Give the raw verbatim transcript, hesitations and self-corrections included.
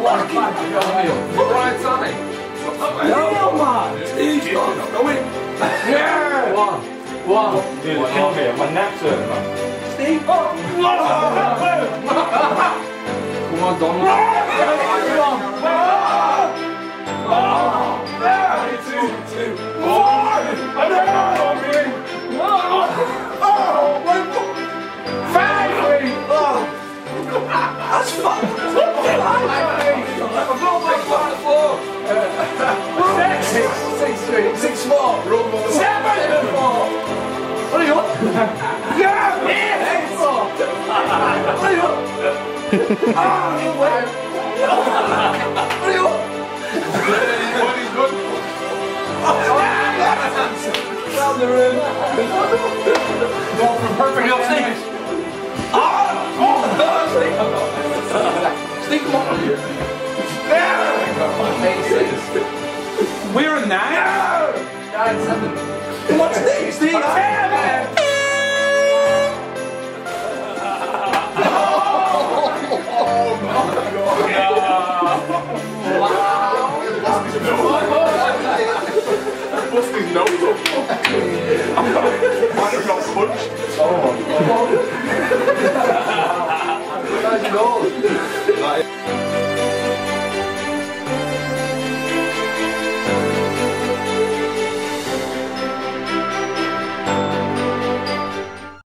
Right time. No, man. Steve, stop. Go in. Yeah. One. One. Dude, kill me. My neck's hurt, man. Steve. Oh. Come on, Donald. Two, two, one. Five. That's fucked. Six. Six, three. Six, four. Seven. Four. Hurry up. Yeah. Eight. Four. Hurry up. Ah, you win. Hurry up. Round the room. Go from perfect up, Steve. Ah! Oh! Steve, come on. There! We're a nine? Nine, seven. What's Steve? Steve? Ten! Bust his nose up. Might have got punched. Oh my god. That's gold.